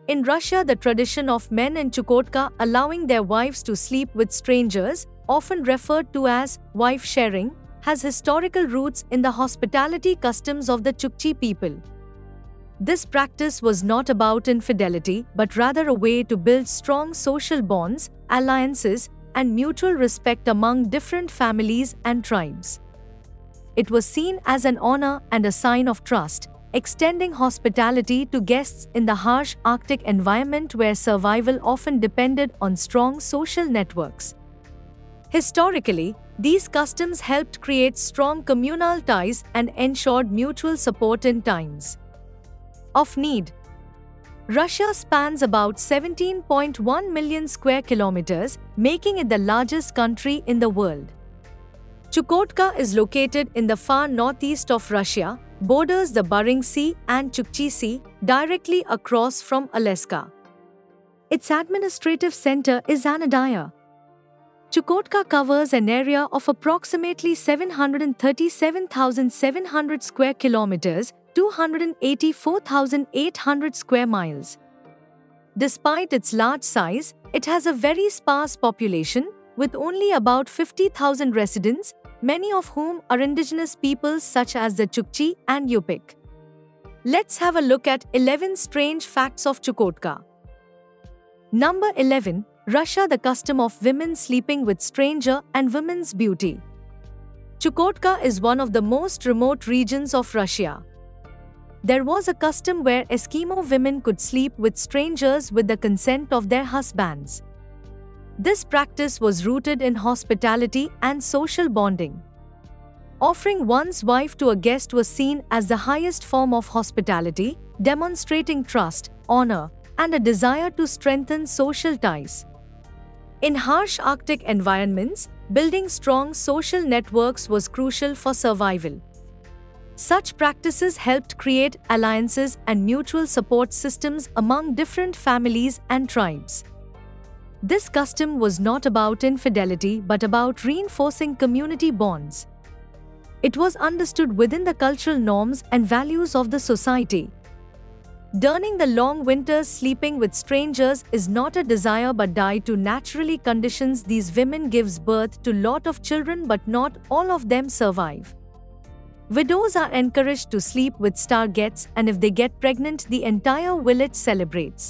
In Russia, the tradition of men in Chukotka allowing their wives to sleep with strangers, often referred to as wife sharing, has historical roots in the hospitality customs of the Chukchi people. This practice was not about infidelity, but rather a way to build strong social bonds, alliances, and mutual respect among different families and tribes. It was seen as an honor and a sign of trust, extending hospitality to guests in the harsh Arctic environment where survival often depended on strong social networks. Historically, these customs helped create strong communal ties and ensured mutual support in times of need. Russia spans about 17.1 million square kilometers, making it the largest country in the world. Chukotka is located in the far northeast of Russia, borders the Bering Sea and Chukchi Sea, directly across from Alaska. Its administrative center is Anadaya. Chukotka covers an area of approximately 737,700 square kilometers, 284,800 square miles. Despite its large size, it has a very sparse population, with only about 50,000 residents, many of whom are indigenous peoples such as the Chukchi and Yupik. Let's have a look at 11 strange facts of Chukotka. Number 11. Russia, the custom of women sleeping with stranger and women's beauty. Chukotka is one of the most remote regions of Russia. There was a custom where Eskimo women could sleep with strangers with the consent of their husbands. This practice was rooted in hospitality and social bonding. Offering one's wife to a guest was seen as the highest form of hospitality, demonstrating trust, honor, and a desire to strengthen social ties. In harsh Arctic environments, building strong social networks was crucial for survival. Such practices helped create alliances and mutual support systems among different families and tribes. This custom was not about infidelity but about reinforcing community bonds. It was understood within the cultural norms and values of the society. During the long winters, sleeping with strangers is not a desire but due to naturally conditions. These women gives birth to lot of children but not all of them survive. Widows are encouraged to sleep with stargates, and if they get pregnant, the entire village celebrates.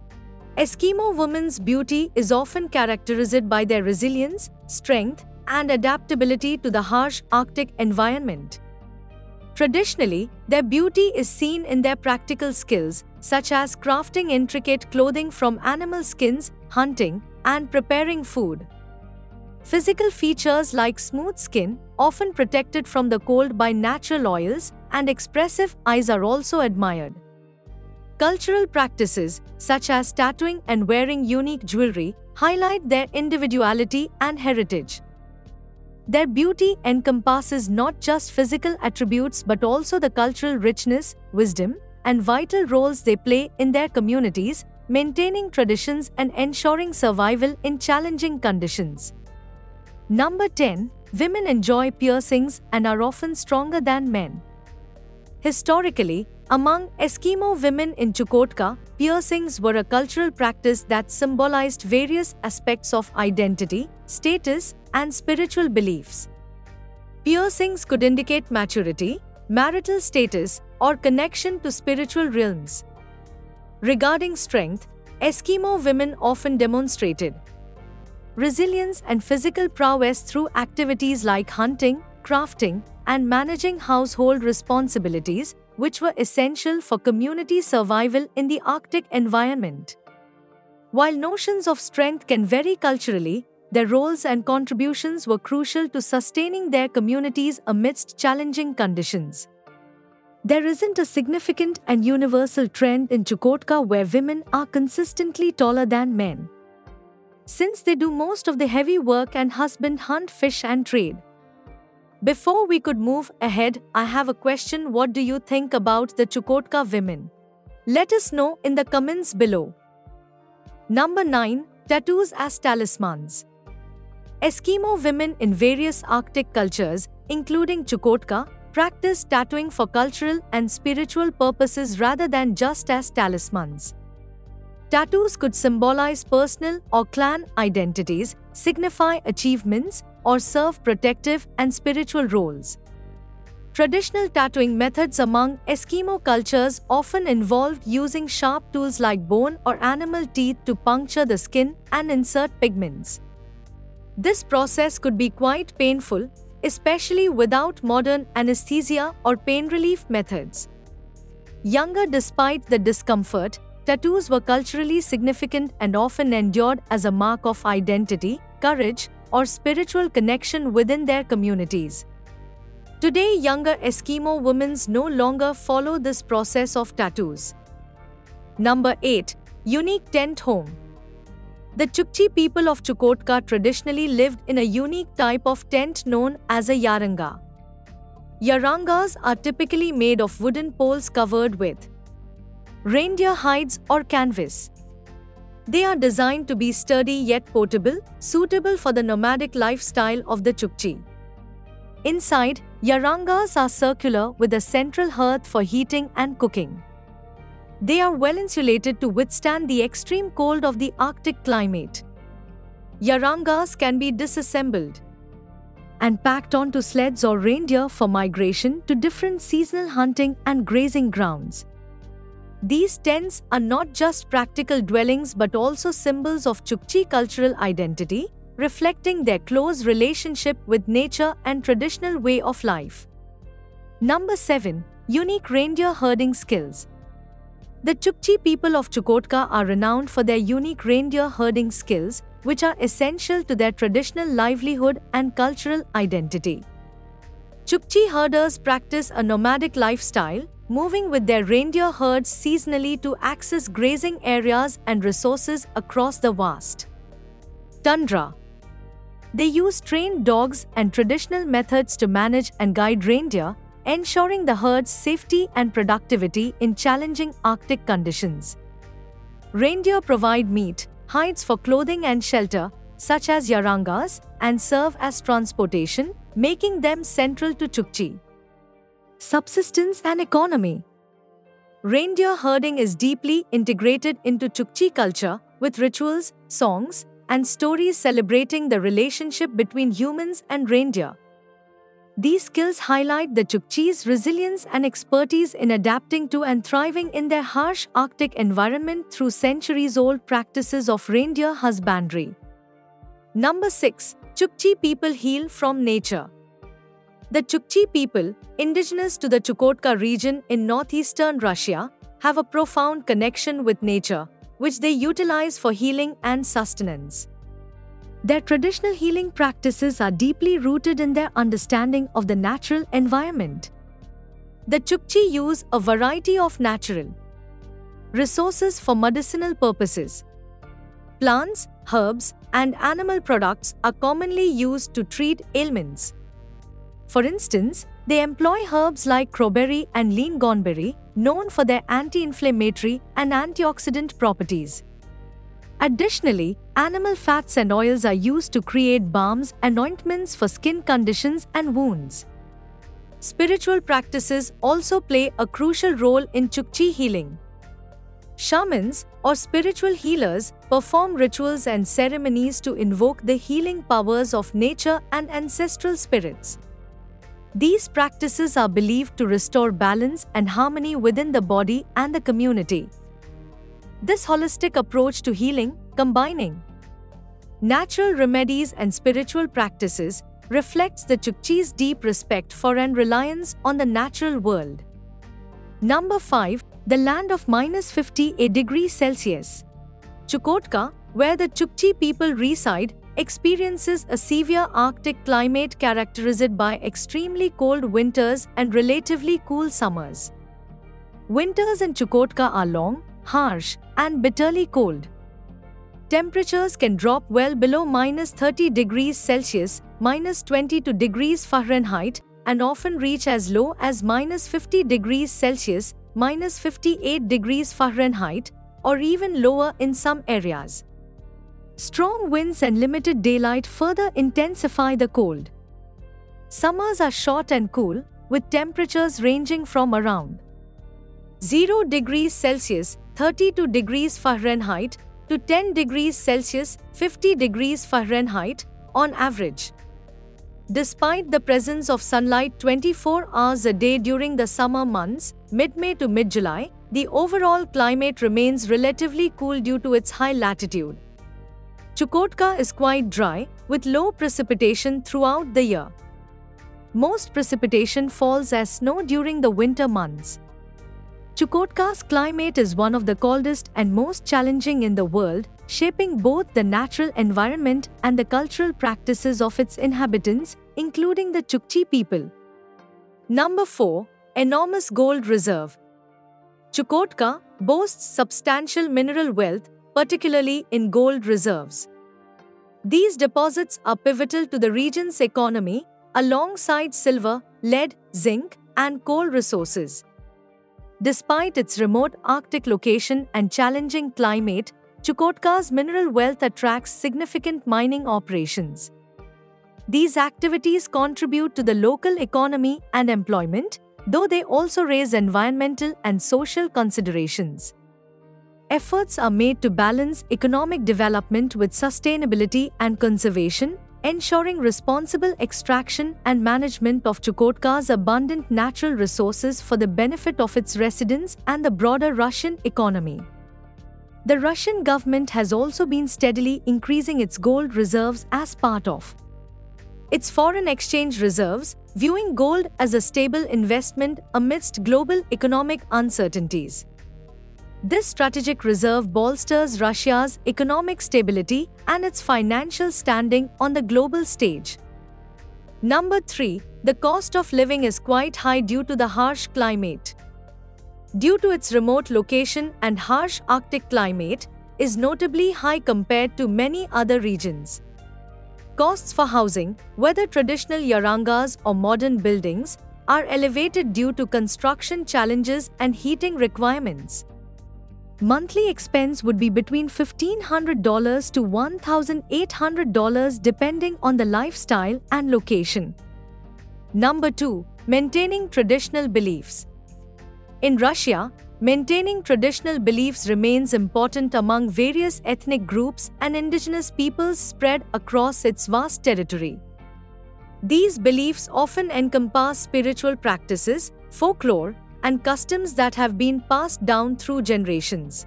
Eskimo women's beauty is often characterized by their resilience, strength, and adaptability to the harsh Arctic environment. Traditionally, their beauty is seen in their practical skills, such as crafting intricate clothing from animal skins, hunting, and preparing food. Physical features like smooth skin, often protected from the cold by natural oils, and expressive eyes are also admired. Cultural practices, such as tattooing and wearing unique jewelry, highlight their individuality and heritage. Their beauty encompasses not just physical attributes but also the cultural richness, wisdom, and vital roles they play in their communities, maintaining traditions and ensuring survival in challenging conditions. Number 10. Women enjoy piercings and are often stronger than men. Historically, among Eskimo women in Chukotka, piercings were a cultural practice that symbolized various aspects of identity, status, and spiritual beliefs. Piercings could indicate maturity, marital status, or connection to spiritual realms. Regarding strength, Eskimo women often demonstrated resilience and physical prowess through activities like hunting, crafting, and managing household responsibilities, which were essential for community survival in the Arctic environment. While notions of strength can vary culturally, their roles and contributions were crucial to sustaining their communities amidst challenging conditions. There isn't a significant and universal trend in Chukotka where women are consistently taller than men, since they do most of the heavy work and husband hunt, fish, and trade. Before we could move ahead, I have a question. What do you think about the Chukotka women? Let us know in the comments below. Number 9. Tattoos as talismans. Eskimo women in various Arctic cultures, including Chukotka, practice tattooing for cultural and spiritual purposes rather than just as talismans. Tattoos could symbolize personal or clan identities, signify achievements, or serve protective and spiritual roles. Traditional tattooing methods among Eskimo cultures often involved using sharp tools like bone or animal teeth to puncture the skin and insert pigments. This process could be quite painful, especially without modern anesthesia or pain relief methods. Younger, despite the discomfort, tattoos were culturally significant and often endured as a mark of identity, courage, or spiritual connection within their communities. Today, younger Eskimo women no longer follow this process of tattoos. Number 8. Unique tent home. The Chukchi people of Chukotka traditionally lived in a unique type of tent known as a yaranga. Yarangas are typically made of wooden poles covered with reindeer hides or canvas. They are designed to be sturdy yet portable, suitable for the nomadic lifestyle of the Chukchi. Inside, yarangas are circular with a central hearth for heating and cooking. They are well insulated to withstand the extreme cold of the Arctic climate. Yarangas can be disassembled and packed onto sleds or reindeer for migration to different seasonal hunting and grazing grounds. These tents are not just practical dwellings but also symbols of Chukchi cultural identity, reflecting their close relationship with nature and traditional way of life. Number 7. Unique reindeer herding skills. The Chukchi people of Chukotka are renowned for their unique reindeer herding skills, which are essential to their traditional livelihood and cultural identity. Chukchi herders practice a nomadic lifestyle, moving with their reindeer herds seasonally to access grazing areas and resources across the vast tundra. They use trained dogs and traditional methods to manage and guide reindeer, ensuring the herd's safety and productivity in challenging Arctic conditions. Reindeer provide meat, hides for clothing and shelter, such as yarangas, and serve as transportation, making them central to Chukchi subsistence and economy. Reindeer herding is deeply integrated into Chukchi culture, with rituals, songs, and stories celebrating the relationship between humans and reindeer. These skills highlight the Chukchi's resilience and expertise in adapting to and thriving in their harsh Arctic environment through centuries-old practices of reindeer husbandry. Number 6. Chukchi people heal from nature. The Chukchi people, indigenous to the Chukotka region in northeastern Russia, have a profound connection with nature, which they utilize for healing and sustenance. Their traditional healing practices are deeply rooted in their understanding of the natural environment. The Chukchi use a variety of natural resources for medicinal purposes. Plants, herbs, and animal products are commonly used to treat ailments. For instance, they employ herbs like crowberry and lean goneberry, known for their anti-inflammatory and antioxidant properties. Additionally, animal fats and oils are used to create balms and ointments for skin conditions and wounds. Spiritual practices also play a crucial role in Chukchi healing. Shamans, or spiritual healers, perform rituals and ceremonies to invoke the healing powers of nature and ancestral spirits. These practices are believed to restore balance and harmony within the body and the community. This holistic approach to healing, combining natural remedies and spiritual practices, reflects the Chukchi's deep respect for and reliance on the natural world. Number 5. The land of -58 degrees Celsius. Chukotka, where the Chukchi people reside, experiences a severe Arctic climate characterized by extremely cold winters and relatively cool summers. Winters in Chukotka are long, harsh, and bitterly cold. Temperatures can drop well below -30 degrees Celsius, -22 degrees Fahrenheit, and often reach as low as -50 degrees Celsius, -58 degrees Fahrenheit, or even lower in some areas. Strong winds and limited daylight further intensify the cold. Summers are short and cool, with temperatures ranging from around 0 degrees Celsius 32 degrees Fahrenheit to 10 degrees Celsius 50 degrees Fahrenheit on average. Despite the presence of sunlight 24 hours a day during the summer months, mid-May to mid-July, the overall climate remains relatively cool due to its high latitude. Chukotka is quite dry, with low precipitation throughout the year. Most precipitation falls as snow during the winter months. Chukotka's climate is one of the coldest and most challenging in the world, shaping both the natural environment and the cultural practices of its inhabitants, including the Chukchi people. Number 4. Enormous Gold Reserve. Chukotka boasts substantial mineral wealth, particularly in gold reserves. These deposits are pivotal to the region's economy, alongside silver, lead, zinc, and coal resources. Despite its remote Arctic location and challenging climate, Chukotka's mineral wealth attracts significant mining operations. These activities contribute to the local economy and employment, though they also raise environmental and social considerations. Efforts are made to balance economic development with sustainability and conservation, ensuring responsible extraction and management of Chukotka's abundant natural resources for the benefit of its residents and the broader Russian economy. The Russian government has also been steadily increasing its gold reserves as part of its foreign exchange reserves, viewing gold as a stable investment amidst global economic uncertainties. This strategic reserve bolsters Russia's economic stability and its financial standing on the global stage. Number 3. The cost of living is quite high due to the harsh climate. Due to its remote location and harsh Arctic climate, is notably high compared to many other regions. Costs for housing, whether traditional yarangas or modern buildings, are elevated due to construction challenges and heating requirements. Monthly expense would be between $1,500 to $1,800 depending on the lifestyle and location. Number 2. Maintaining traditional beliefs. In Russia, maintaining traditional beliefs remains important among various ethnic groups and indigenous peoples spread across its vast territory. These beliefs often encompass spiritual practices, folklore, and customs that have been passed down through generations.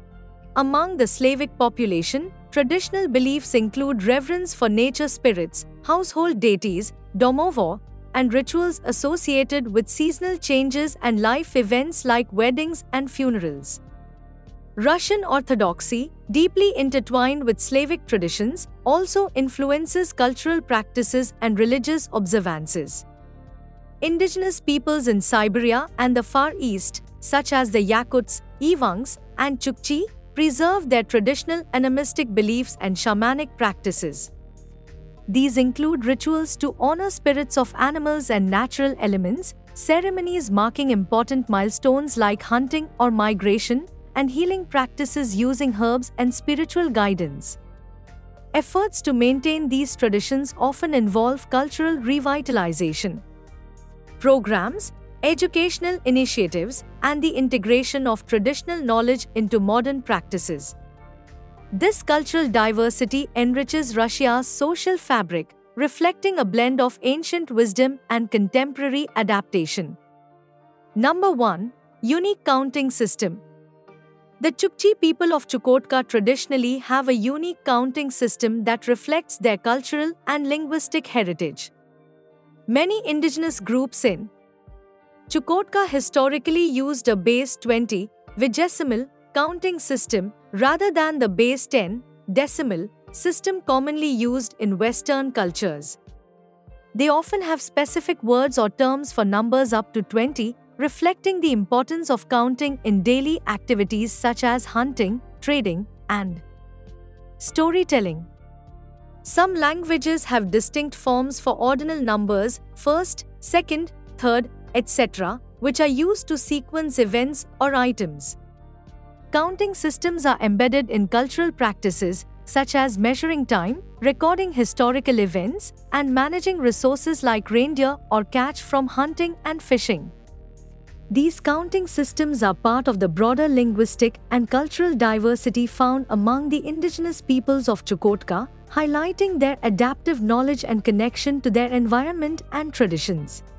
Among the Slavic population, traditional beliefs include reverence for nature spirits, household deities, domovo, and rituals associated with seasonal changes and life events like weddings and funerals. Russian Orthodoxy, deeply intertwined with Slavic traditions, also influences cultural practices and religious observances. Indigenous peoples in Siberia and the Far East, such as the Yakuts, Evangs, and Chukchi, preserve their traditional animistic beliefs and shamanic practices. These include rituals to honor spirits of animals and natural elements, ceremonies marking important milestones like hunting or migration, and healing practices using herbs and spiritual guidance. Efforts to maintain these traditions often involve cultural revitalization programs, educational initiatives, and the integration of traditional knowledge into modern practices. This cultural diversity enriches Russia's social fabric, reflecting a blend of ancient wisdom and contemporary adaptation. Number 1. Unique counting system. The Chukchi people of Chukotka traditionally have a unique counting system that reflects their cultural and linguistic heritage. Many indigenous groups in Chukotka historically used a base 20 vigesimal counting system rather than the base 10 decimal system commonly used in Western cultures. They often have specific words or terms for numbers up to 20, reflecting the importance of counting in daily activities such as hunting, trading, and storytelling. Some languages have distinct forms for ordinal numbers, first, second, third, etc., which are used to sequence events or items. Counting systems are embedded in cultural practices such as measuring time, recording historical events, and managing resources like reindeer or catch from hunting and fishing. These counting systems are part of the broader linguistic and cultural diversity found among the indigenous peoples of Chukotka, highlighting their adaptive knowledge and connection to their environment and traditions.